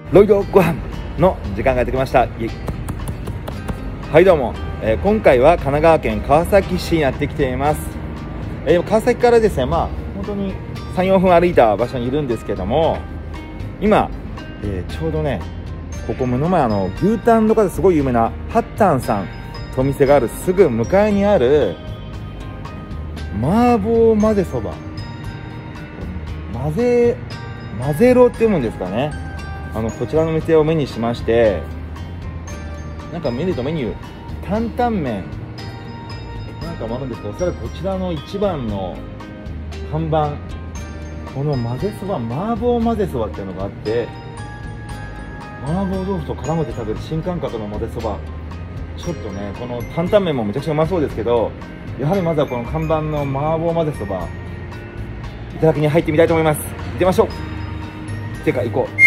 ロイドご飯の時間がやってきました。はいどうも、今回は神奈川県川崎市にやってきています。川崎からですね、本当に 3,4 分歩いた場所にいるんですけども、今、ちょうどね、ここ目の前牛タンとかですごい有名なハッタンさんとお店があるすぐ向かいにある麻婆混ぜそば、混ぜろって読むんですかね。こちらの店を目にしまして、なんか見るとメニュー担々麺なんかもあるんですけど、おそらくこちらの一番の看板、この混ぜそば、麻婆混ぜそばっていうのがあって、麻婆豆腐と絡めて食べる新感覚の混ぜそば、ちょっとね、この担々麺もめちゃくちゃうまそうですけど、やはりまずはこの看板の麻婆混ぜそばいただきに入ってみたいと思います。行ってみましょう。てか行こう。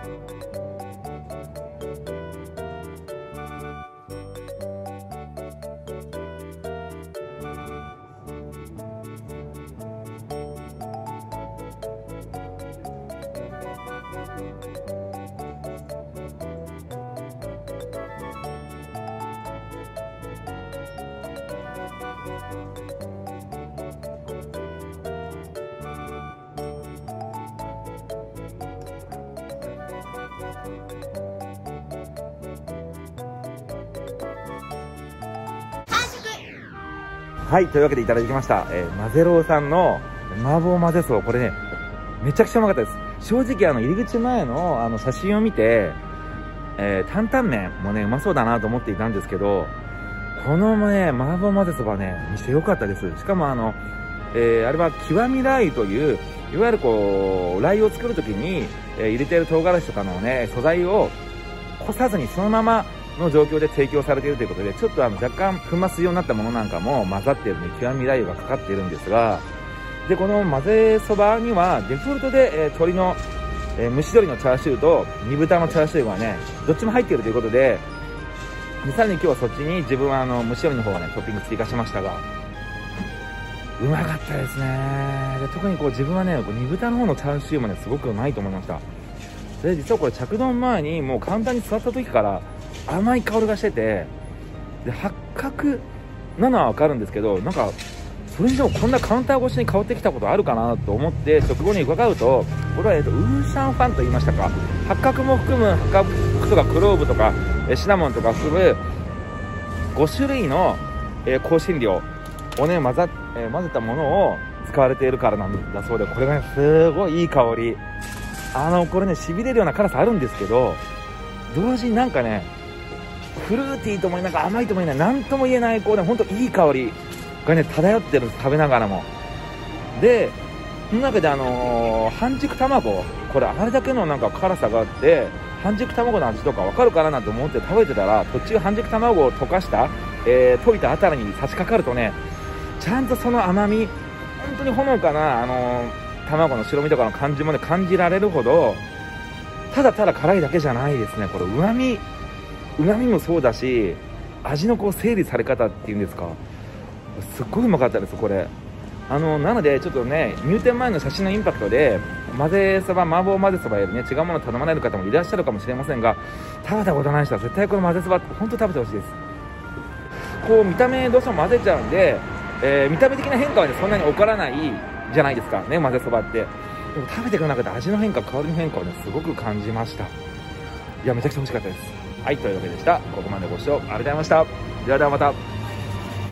はい、というわけでいただきました、マゼローさんの麻婆混ぜそば、これね、めちゃくちゃうまかったです。正直入り口前の写真を見て、担々麺もね、うまそうだなと思っていたんですけど、このね、麻婆混ぜそばね、店良かったです。しかもあれは極みラー油という、いわゆるこう、ラー油を作るときに、入れている唐辛子とかのね、素材をこさずにそのままの状況で提供されているということで、ちょっと若干粉末状になったものなんかも混ざっているので、極みラー油がかかっているんですが、で、この混ぜそばには、デフォルトで、鶏の、蒸し鶏のチャーシューと煮豚のチャーシューがね、どっちも入っているということで、さらに今日はそっちに自分は蒸し鶏の方はね、トッピング追加しましたが、うまかったですね。で、特にこう自分はね、煮豚の方のチャーシューもね、すごくうまいと思いました。で、実はこれ着丼前にもう簡単に座った時から甘い香りがしてて、で、八角なのはわかるんですけど、なんか、それにしてもこんなカウンター越しに香ってきたことあるかなと思って食後に伺うと、これはウーシャンファンと言いましたか、八角も含む八角とかクローブとかシナモンとか含む5種類の香辛料をね混ぜたものを使われているからなんだそうで、これがねすごいいい香り。これねしびれるような辛さあるんですけど、同時になんかねフルーティーともなんか甘いとも言えない、なんとも言えないこうね、ほんといい香りがね漂ってるんです、食べながらも。でその中で半熟卵、これあれだけのなんか辛さがあって、半熟卵の味とかわかるかななんて思って食べてたら、途中半熟卵を溶かした、溶いたあたりに差し掛かるとね、ちゃんとその甘み、本当にほのかな卵の白身とかの感じもね感じられるほど、ただただ辛いだけじゃないですね。これうまみもそうだし、味のこう整理され方っていうんですか、すっごいうまかったです。これなのでちょっとね、入店前の写真のインパクトで麻婆混ぜそばよりね違うものを頼まれる方もいらっしゃるかもしれませんが、食べたことない人は絶対この混ぜそばって本当に食べてほしいです。こう見た目どうしても混ぜちゃうんで、見た目的な変化はねそんなに起こらないじゃないですかね、混ぜそばって。でも食べていく中で味の変化、香りの変化をねすごく感じました。いや、めちゃくちゃ美味しかったです。はい、というわけでした。ここまでご視聴ありがとうございました。ではではまた。